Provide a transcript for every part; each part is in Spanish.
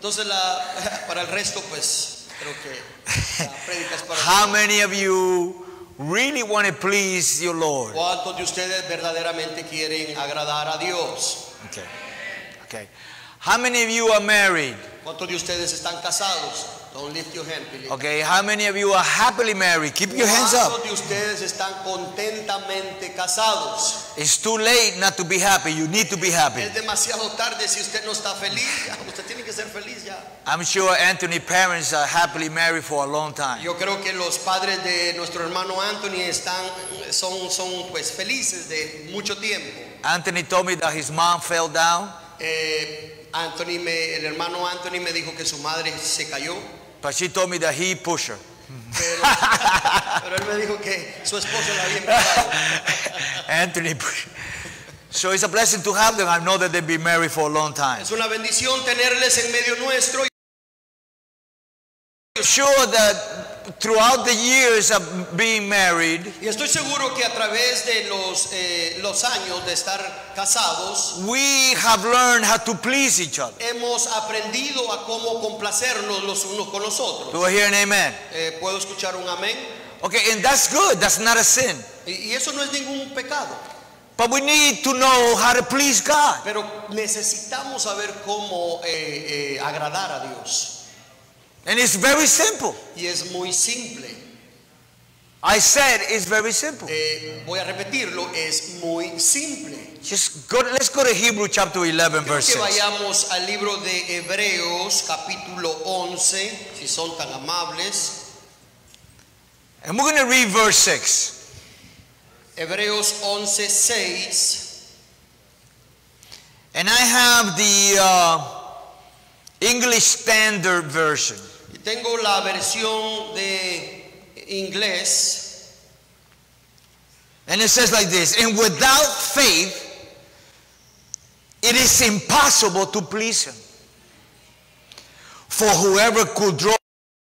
Entonces para el resto pues creo que la prédica es para How many of you really want to please your Lord? ¿Cuántos de ustedes verdaderamente quieren agradar a Dios? Okay. How many of you are married? ¿Cuántos de ustedes están casados? Don't lift your hand, please. Okay, how many of you are happily married? Keep your hands up. ¿Cuántos de ustedes están contentamente casados? It's too late not to be happy. You need to be happy. Es demasiado tarde si usted no está feliz. Usted tiene que ser feliz ya. I'm sure Anthony's parents are happily married for a long time. Yo creo que los padres de nuestro hermano Anthony son pues felices de mucho tiempo. Anthony told me that his mom fell down. El hermano Anthony me dijo que su madre se cayó. But she told me that he pushed her. Pero él me dijo que su esposa la había empujado. Anthony pushed. So it's a blessing to have them. I know that they've been married for a long time. Es una bendición tenerles en medio nuestro. Sure that throughout the years of being married, y estoy seguro que a través de los años de estar casados, we have learned how to please each other. hemos aprendido a cómo complacernos los unos con los otros. Do I hear an amen? ¿Puedo escuchar un amén? Okay, and that's good. That's not a sin. Y eso no es ningún pecado. But we need to know how to please God. Pero necesitamos saber cómo agradar a Dios. And it's very simple. Y es muy simple. I said it's very simple. Voy a repetirlo, es muy simple. Let's go to Hebrews chapter 11, verse 6. Que vayamos al libro de Hebreos, capítulo 11, si son tan amables. And we're going to read verse 6. Hebreos 11, 6. And I have the English Standard Version. Y tengo la versión de inglés. And it says like this: and without faith, it is impossible to please him. For whoever could draw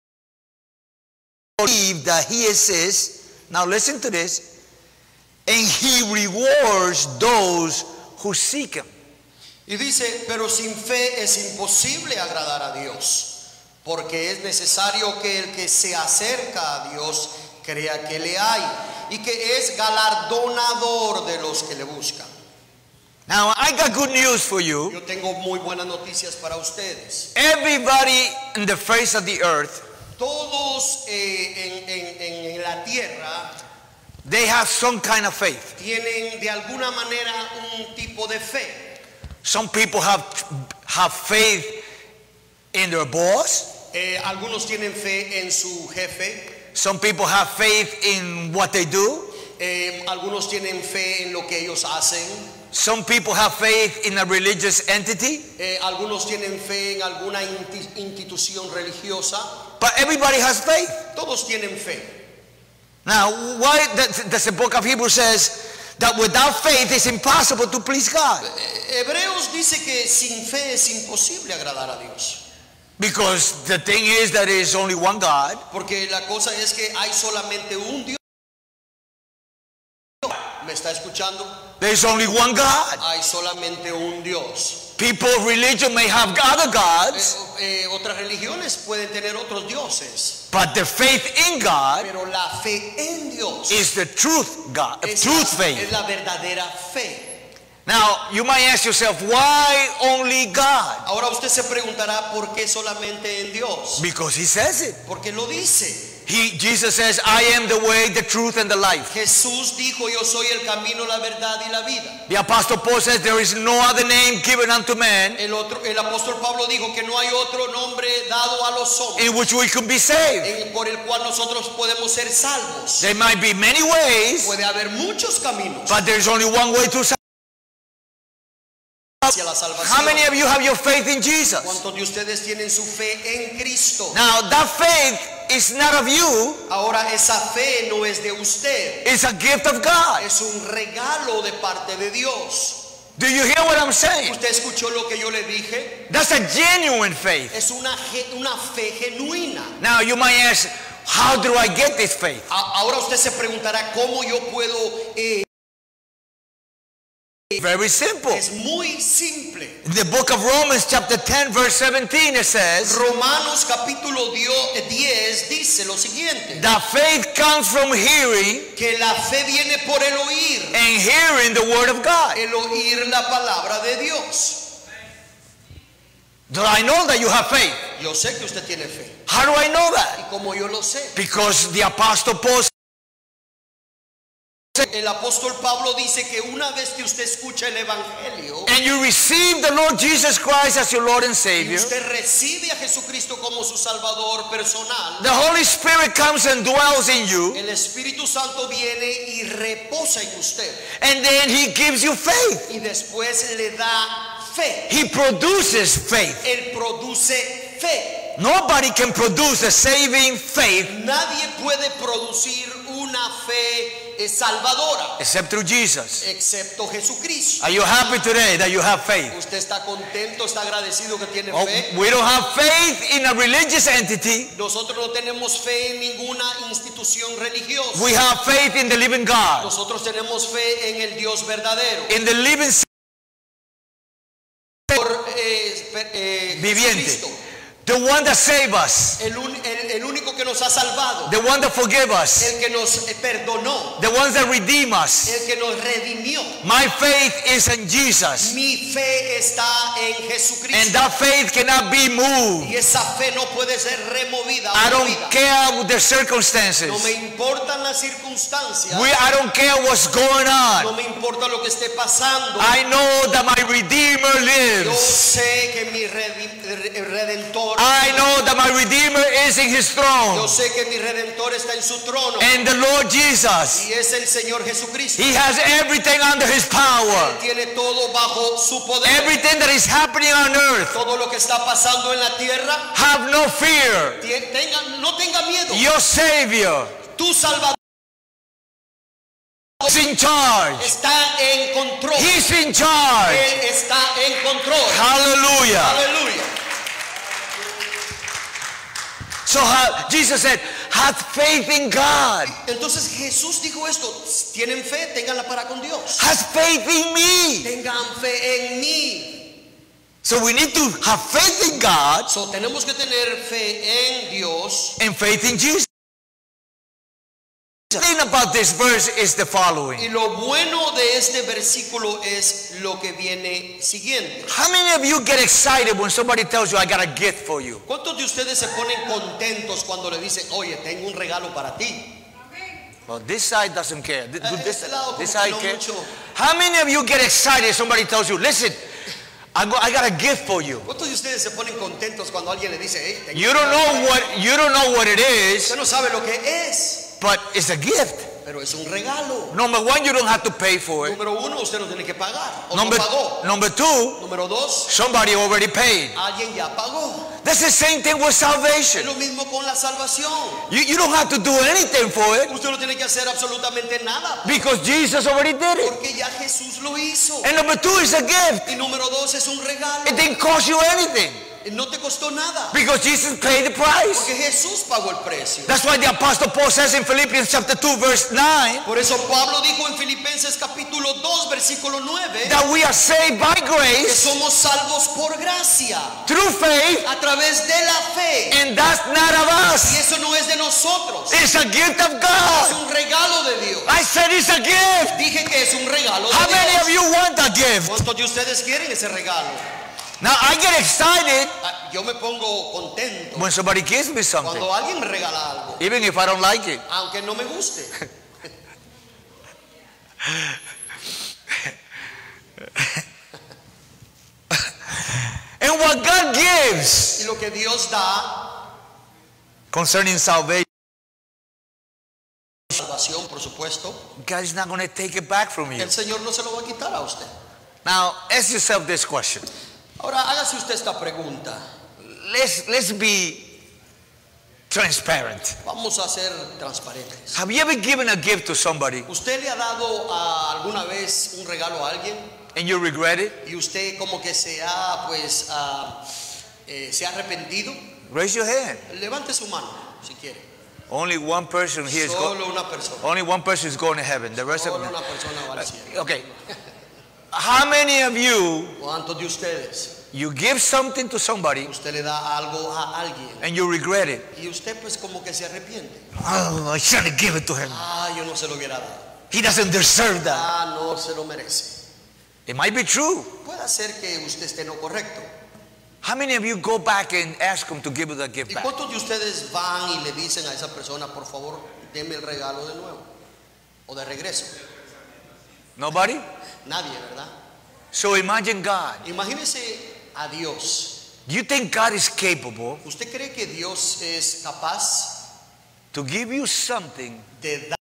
believe that he exists. Now listen to this. And he rewards those who seek him. Y dice, pero sin fe es imposible agradar a Dios, porque es necesario que el que se acerca a Dios crea que le hay y que es galardonador de los que le buscan. Now I got good news for you. Yo tengo muy buenas noticias para ustedes. Everybody in the face of the earth, todos en la tierra, they have some kind of faith. Tienen de alguna manera un tipo de fe. Some people have faith in their boss. Algunos tienen fe en su jefe. Some people have faith in what they do. Algunos tienen fe en lo que ellos hacen. Some people have faith in a religious entity. Algunos tienen fe en alguna institución religiosa. But everybody has faith. Todos tienen fe. Now, why does the book of Hebrews says that without faith it's impossible to please God? Hebreos dice que sin fe es imposible agradar a Dios. Because the thing is that there is only one God. Porque la cosa es que hay solamente un Dios. ¿Me está escuchando? There is only one God. Hay solamente un Dios. People of religion may have other gods. Otras religiones pueden tener otros dioses. But the faith in God, pero la fe en Dios, is the truth God, faith. Es la verdadera fe. Now, you might ask yourself, why only God? Ahora usted se preguntará por qué solamente en Dios. Because he says it. Porque lo dice. Jesus says, I am the way, the truth, and the life. Jesús dijo, yo soy el camino, la verdad y la vida. The Apostle Paul says, there is no other name given unto man. El apóstol Pablo dijo que no hay otro nombre dado a los hombres in which we can be saved. Por el cual nosotros podemos ser salvos. There might be many ways. Puede haber muchos caminos. But there is only one way to salvation. How many of you have your faith in Jesus? ¿Cuántos de ustedes tienen su fe en Cristo? Now that faith is not of you. Ahora esa fe no es de usted. It's a gift of God. Es un regalo de parte de Dios. Do you hear what I'm saying? ¿Usted escuchó lo que yo le dije? That's a genuine faith. Es una fe genuina. Now you might ask, how do I get this faith? Ahora usted se preguntará cómo yo puedo Very simple. Es muy simple. In the book of Romans chapter 10 verse 17 it says, Romanos capítulo 10 dice lo siguiente. that faith comes from hearing, Que la fe viene por el oír. and hearing the word of God. El oír la palabra de Dios. Do I know that you have faith? Yo sé que usted tiene fe. How do I know that? ¿Y cómo yo lo sé? Because the apostle Paul El apóstol Pablo dice que una vez que usted escucha el evangelio and you receive the Lord Jesus Christ as your Lord and y Savior, usted recibe a Jesucristo como su Salvador personal, the Holy Spirit comes and dwells in you, el Espíritu Santo viene y reposa en usted and then He gives you faith. y después le da fe. He produces faith. Él produce fe. Nobody can produce a saving faith Nadie puede producir una fe salvadora except through Jesus. excepto Jesucristo. Are you happy today that you have faith? Usted está contento, está agradecido que tiene Oh, fe. we don't have faith in a religious entity. Nosotros no tenemos fe en ninguna institución religiosa. We have faith in the living God, Nosotros tenemos fe en el Dios verdadero. in the living Por, viviente, Jesucristo, the one that saved us, el único que nos ha salvado, the one that forgave us, el que nos perdonó, the ones that redeem us. el que nos redimió. My faith is in Jesus, Mi fe está en and Jesucristo. that faith cannot be moved. Y esa fe no puede ser removida. I don't movida. care with the No circumstances. me importan las circunstancias. I don't care what's going No on. me importa lo que esté pasando. I know that my Redeemer Yo lives. sé que mi redentor. I know that my Redeemer is in His Yo throne. sé que mi redentor está en su trono. And the Lord Jesus, Y es el Señor Jesucristo. He has everything under His power. Tiene todo bajo su poder. Everything that is happening on earth, Todo lo que está pasando en la tierra. have no fear. No tenga miedo. Your Savior Tu Salvador is in charge. está en control. He's in charge. Él está en control. Hallelujah. Aleluya. So Jesus said, have faith in God. Entonces Jesús dijo esto: tienen fe, ténganla para con Dios. Have faith in me. Tengan fe en mí. So we need to have faith in God So, tenemos que tener fe en Dios. and faith in Jesus. The thing about this verse is the following. Y lo bueno de este versículo es lo que viene siguiente. How many of you get excited when somebody tells you, I got a gift for you? ¿Cuántos de ustedes se ponen contentos cuando le dicen, oye, tengo un regalo para ti? Well, this side doesn't care. Este lado This como side que no cares. mucho. How many of you get excited if somebody tells you, listen, I got a gift for you? ¿Cuántos de ustedes se ponen contentos cuando alguien le dice, hey, tengo You un don't regalo know para ti"? you don't know what it is, Usted no sabe lo que es, but it's a gift. pero es un regalo. Number one, you don't have to pay for it. Número uno, usted no tiene que pagar. O Number, no pagó. number two, Número dos, somebody already paid. alguien ya pagó. That's the same thing with Es salvation. lo mismo con la salvación. You don't have to do anything for it Usted no tiene que hacer absolutamente nada, because Jesus already did it. porque ya Jesús lo hizo. And number two is a gift. Y número dos, es un regalo. It didn't cost you anything No te costó nada, because Jesus paid the price. porque Jesús pagó el precio. That's why the Apostle Paul says in Philippians chapter 2 verse 9 Por eso Pablo dijo en Filipenses capítulo 2 versículo 9 that we are saved by que grace somos salvos por gracia through faith, a través de la fe, and that's not of y us. eso no es de nosotros, It's a gift of es God. un regalo de Dios. I said it's a gift. Dije que es un regalo de How many of Dios. you want a gift? ¿Cuántos de ustedes quieren ese regalo? Now I get excited Yo me pongo contento when somebody gives me something, cuando alguien me regala algo, even if I don't like it. aunque no me guste. And what God gives Y lo que Dios da, concerning salvation, salvación por supuesto, God is not going to take it back from you. el Señor no se lo va a quitar a usted. Now ask yourself this question. Ahora hágase usted esta pregunta. Let's be transparent. Vamos a ser transparentes. Have you ever given a gift to somebody ¿Usted le ha dado alguna vez un regalo a alguien and you regret it? y usted como que se ha se ha arrepentido? Raise your hand. Levante su mano si quiere. Only one person here is Solo una persona. only one person is going to heaven. The rest of Solo them. una persona va al cielo. Okay. How many of you, ¿Cuántos de ustedes? you give something to somebody Usted le da algo a alguien and you regret it? y usted pues como que se arrepiente. Oh, I shouldn't give it to him. Yo no se lo hubiera dado. He doesn't deserve that. No se lo merece. It might be true. Puede ser que usted esté en lo correcto. How many of you go back and ask him to give you the gift ¿Y back? cuántos de ustedes van y le dicen a esa persona, por favor, deme el regalo de nuevo o de regreso? Nobody? Nadie, ¿verdad? So imagine God. Imagínese a Dios. Do you think God is capable ¿Usted cree que Dios es capaz to give you something de dar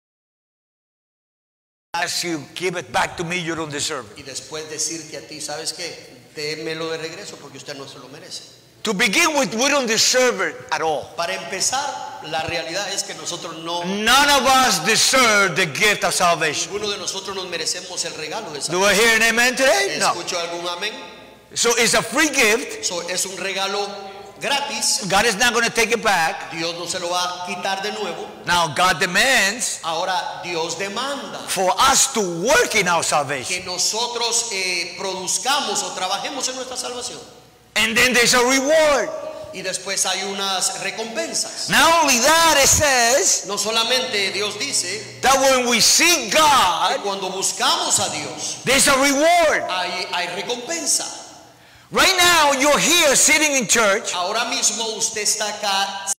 as you give it back to me, you don't deserve it? y después decirte a ti, ¿sabes qué? Démelo de regreso porque usted no se lo merece? To begin with, we don't deserve it at all. Para empezar, la realidad es que nosotros None of us deserve the gift of salvation. ninguno de nosotros nos merecemos el regalo de Do I hear an amen today? No. ¿Escucho algún amén? So it's a free gift. Es un regalo gratis. God is not going to take it back. Dios no se lo va a quitar de nuevo. Now God demands Ahora Dios demanda for us to work in our salvation. que nosotros produzcamos o trabajemos en nuestra salvación. And then there's a reward. Y después hay unas recompensas. Not only that, it says No solamente Dios dice that when we seek que God, cuando buscamos a Dios there's a reward. hay recompensa. Right now, you're here sitting in church. Ahora mismo usted está acá.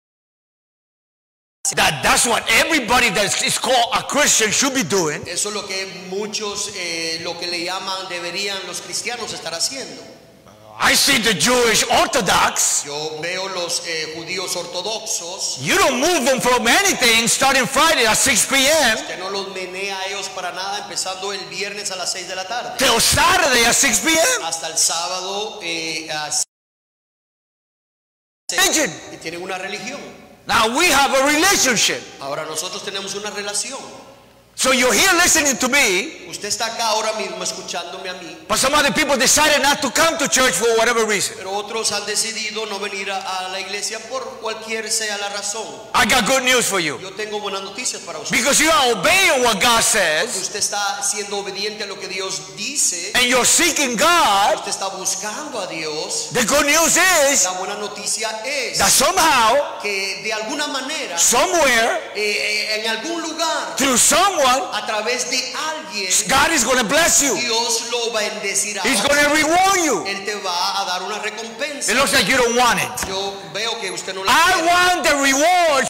That's what everybody that is called a Christian should be doing. Eso es lo que muchos, lo que le llaman, deberían los cristianos estar haciendo. I see the Jewish Orthodox. Yo veo los judíos ortodoxos. You don't move them from anything starting Friday at 6 p.m. Usted no los menea a ellos para nada, empezando el viernes a las 6 de la tarde. till Saturday at 6 p.m. Hasta el sábado a 6. Religion. Y tienen una religión. Now we have a relationship. Ahora nosotros tenemos una relación. So you're here listening to me, Usted está acá ahora mismo escuchándome a mí, but some other people decided not to come to church for whatever reason. pero otros han decidido no venir a la iglesia por cualquier sea la razón. I got good news for you. Yo tengo buenas noticias para usted. Because you are obeying what God says, Usted está siendo obediente a lo que Dios dice. and you're seeking God, Usted está buscando a Dios. the good news is La buena noticia es that somehow, que de alguna manera, somewhere, en algún lugar, through someone, a través de alguien, God is going to bless you. Dios lo va a bendecir. He's going to reward you. Él te va a dar una recompensa. It looks like you don't want it. Yo veo que usted no la I quiere. want the reward.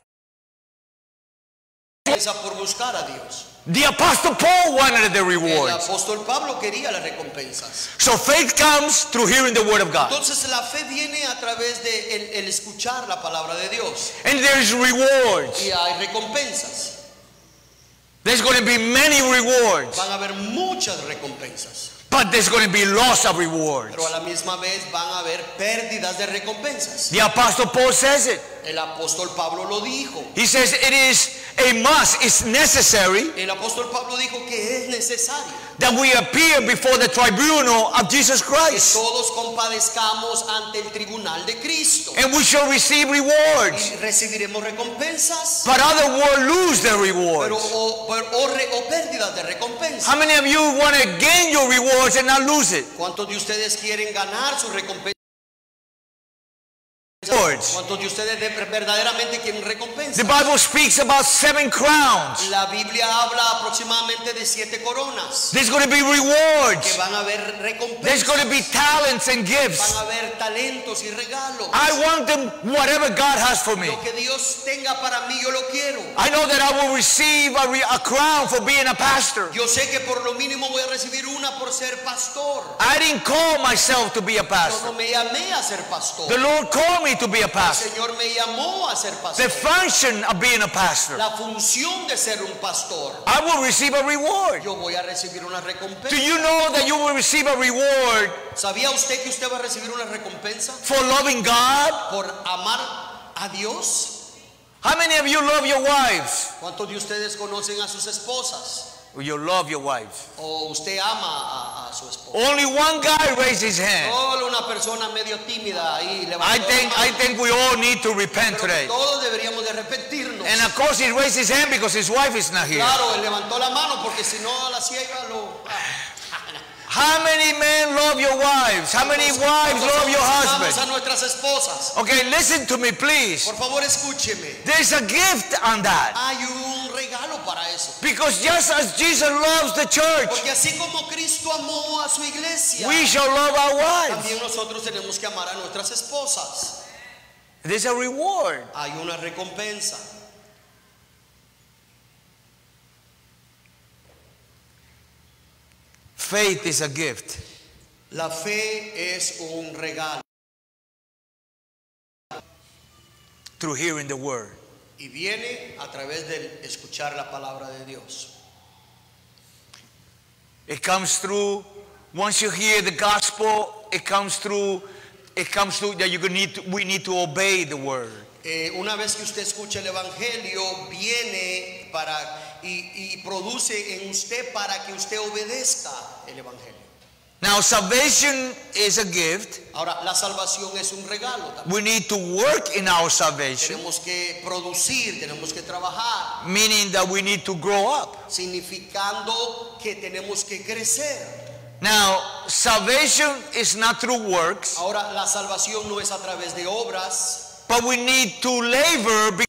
Empieza por buscar a Dios. The Apostle Paul wanted the El rewards. apóstol Pablo quería las recompensas. So faith comes through hearing the word of God. Entonces la fe viene a través de el escuchar la palabra de Dios. And there's rewards. Y hay recompensas. There's going to be many rewards. Van a haber muchas recompensas. But there's going to be loss of rewards. Pero a la misma vez van a haber pérdidas de recompensas. The Apostle Paul says it. El apóstol Pablo lo dijo. He says it is a must, it's necessary El apóstol Pablo dijo que es necesario that we appear before the tribunal of Jesus que Christ. todos compadezcamos ante el tribunal de Cristo. And we shall receive rewards. Y recibiremos recompensas, But other will lose their pero rewards. o pérdidas de recompensas. How many of you want to gain your rewards and not lose it? ¿Cuántos de ustedes quieren ganar su recompensa? Rewards. ¿Cuántos de ustedes verdaderamente quieren recompensa? The Bible speaks about 7 crowns. La Biblia habla aproximadamente de 7 coronas. There's going to be Que rewards. van a haber There's recompensas. going to be talents and Van gifts. a haber talentos y regalos. I want them whatever God has for me. Lo que Dios tenga para mí, yo lo quiero. I know that I will receive a crown for being a pastor. Yo sé que por lo mínimo voy a recibir una por ser pastor. I didn't call myself to be a Yo pastor. no me llamé a ser pastor. The Lord called me to be a El pastor. Señor me llamó a ser The pastor. function of being a pastor. La función de ser un pastor. I will receive a reward. Yo voy a recibir una Do recompensa. you know that you will receive a reward ¿Sabía usted que usted va a recibir una recompensa for loving God? por amar a Dios? How many of you love your wives? ¿Cuántos de ustedes conocen a sus esposas? Or you love your wives? ¿O usted ama a su esposa? Only one guy raised his hand. Solo una persona medio tímida ahí I levantó la mano. think we all need to repent Pero today. todos deberíamos de arrepentirnos. And of course he raised his hand because his wife is not here. Claro, él levantó la mano porque si no a la ciega lo... How many men love your wives? How many wives love your Amamos a husband? nuestras esposas. Okay, listen to me, please. Por favor, escúcheme. There's a gift on that. Hay un regalo para eso. Because just as Jesus loves the church, Porque así como Cristo amó a su iglesia, we shall love our wives. también nosotros tenemos que amar a nuestras esposas. There's a reward. Hay una recompensa. Faith is a gift. La fe es un regalo Through hearing the word. y viene a través de escuchar la palabra de Dios. It comes through, once you hear the gospel, it comes through that we need to obey the word. Una vez que usted escucha el evangelio, viene y produce en usted para que usted obedezca el evangelio. Now, salvation is a gift. Ahora, la salvación es un regalo también. We need to work in our salvation, Tenemos que producir, tenemos que trabajar, meaning that we need to grow up. significando que tenemos que crecer. Now, salvation is not through works, Ahora, la salvación no es a través de obras, but we need to labor.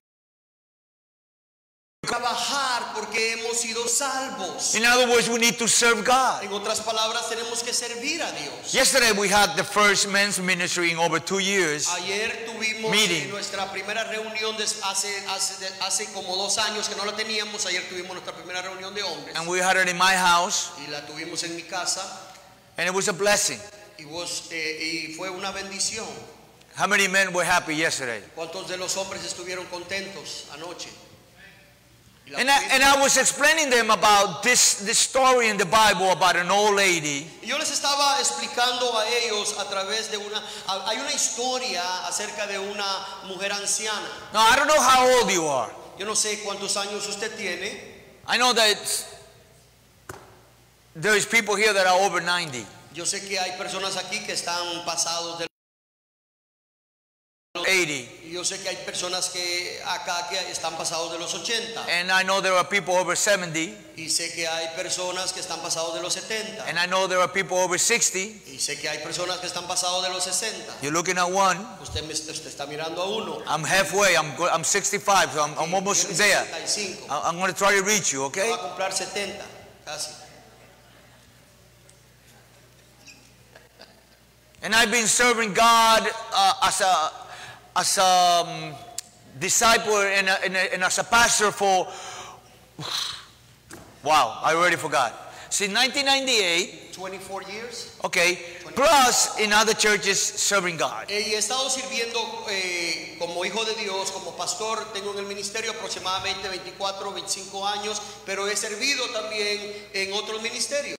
trabajar porque hemos sido salvos. In other words, we need to serve God. En otras palabras, tenemos que servir a Dios. Yesterday, we had the first men's ministry in over 2 years. Ayer tuvimos Meeting. nuestra primera reunión hace como 2 años que no la teníamos. Ayer tuvimos nuestra primera reunión de hombres And we had it in my house, y la tuvimos en mi casa and it was a blessing. y fue una bendición. How many men were happy yesterday? ¿Cuántos de los hombres estuvieron contentos anoche? Y la And tuvimos. I was explaining them about this story in the Bible about an old lady. Y yo les estaba explicando a ellos a través de hay una historia acerca de una mujer anciana. Now, I don't know how old you are. Yo no sé cuántos años usted tiene. I know that there is people here that are over 90, Yo sé que hay personas aquí que están pasados de 80. y yo sé que hay personas que acá que están pasados de los 80 And I know there are people over 70. y sé que hay personas que están pasados de los 70 And I know there are people over 60. y sé que hay personas que están pasados de los 60. You're looking at one. Usted está mirando a uno. I'm halfway. I'm 65, so I'm almost Tiene there. 65. I'm going to try to reach you, okay? Va a comprar 70 casi. And I've been serving God as a disciple and as a pastor for, wow, I already forgot. Since 1998, 24 years. okay, plus in other churches serving God. Y he estado sirviendo como hijo de Dios, como pastor. Tengo en el ministerio aproximadamente 24, 25 años, pero he servido también en otros ministerios.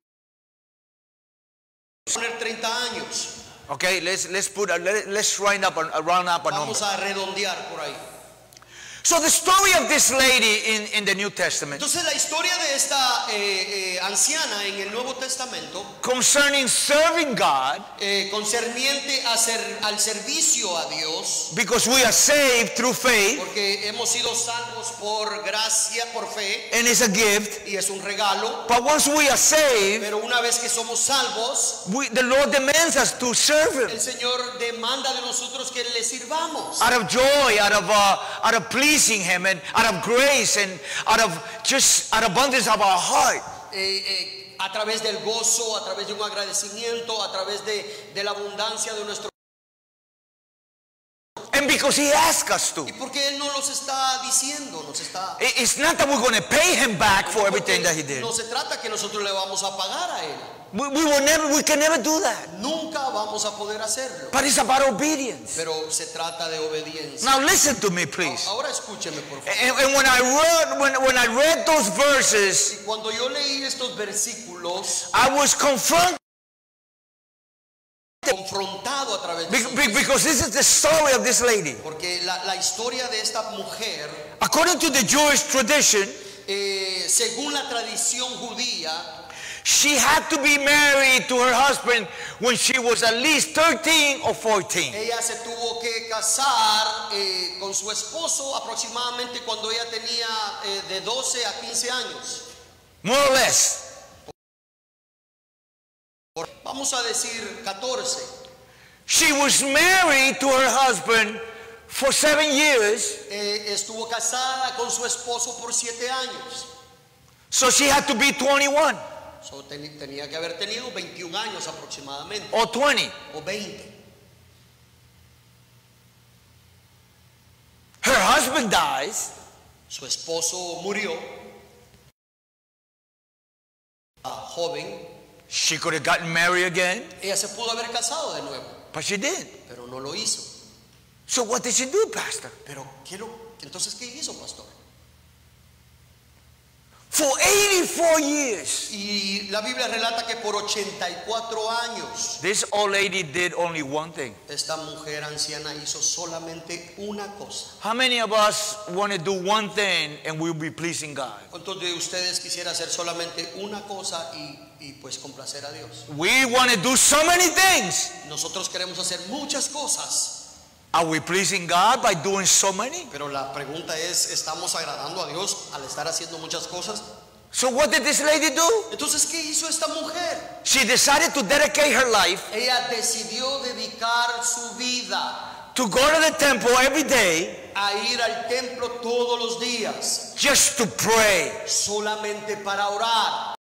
Poner 30 años. Okay, let's round up a number. Vamos a redondear por ahí. So the story of this lady in the New Testament Entonces la historia de esta anciana en el Nuevo Testamento, concerning serving God, concerniente al servicio a Dios, because we are saved through faith, porque hemos sido salvos por gracia, por fe, and it's a gift. y es un regalo. But once we are saved, Pero una vez que somos salvos, the Lord demands us to serve Him el Señor demanda de nosotros que le sirvamos. out of joy, out of pleasing Him, and out of grace, and out of abundance of our heart. A través del gozo, a través de un agradecimiento, a través de la abundancia de nuestro. And because He asked us to. Y porque Él no nos está diciendo, nos está. It's not that we're going to pay Him back for everything that He did. No se trata que nosotros le vamos a pagar a Él. We can never do that. Nunca vamos a poder hacerlo. But it's about obedience. Pero se trata de obediencia. Now listen to me, please. Ahora escúcheme, por favor. And when I read those verses, Y cuando yo leí estos versículos, I was confronted confrontado a través de because this is the story of this lady. porque la historia de esta mujer, According to the Jewish tradition, según la tradición judía, she had to be married to her husband when she was at least 13 or 14. ella se tuvo que casar con su esposo aproximadamente cuando ella tenía de 12 a 15 años. More or less. vamos a decir 14. She was married to her husband for 7 years, Estuvo casada con su esposo por 7 años. so she had to be 21 So, tenía que haber tenido 21 años aproximadamente, or 20. o 20. Her husband dies. Su esposo murió, joven. She could have gotten married again, Ella se pudo haber casado de nuevo, but she didn't. pero no lo hizo. So what did she do, Pastor? Pero entonces, ¿qué hizo, pastor? For 84 years, Y la Biblia relata que por 84 años this old lady did only one thing. esta mujer anciana hizo solamente una cosa. How many of us want to do one thing and we'll be pleasing God? ¿Cuántos de ustedes quisiera hacer solamente una cosa y pues complacer a Dios? We want to do so many things. Nosotros queremos hacer muchas cosas, Are we pleasing God by doing so many? pero la pregunta es, ¿estamos agradando a Dios al estar haciendo muchas cosas? So what did this lady do? Entonces, ¿qué hizo esta mujer? She decided to dedicate her life Ella decidió dedicar su vida to go to the temple every day a ir al templo todos los días, just to pray. solamente para orar.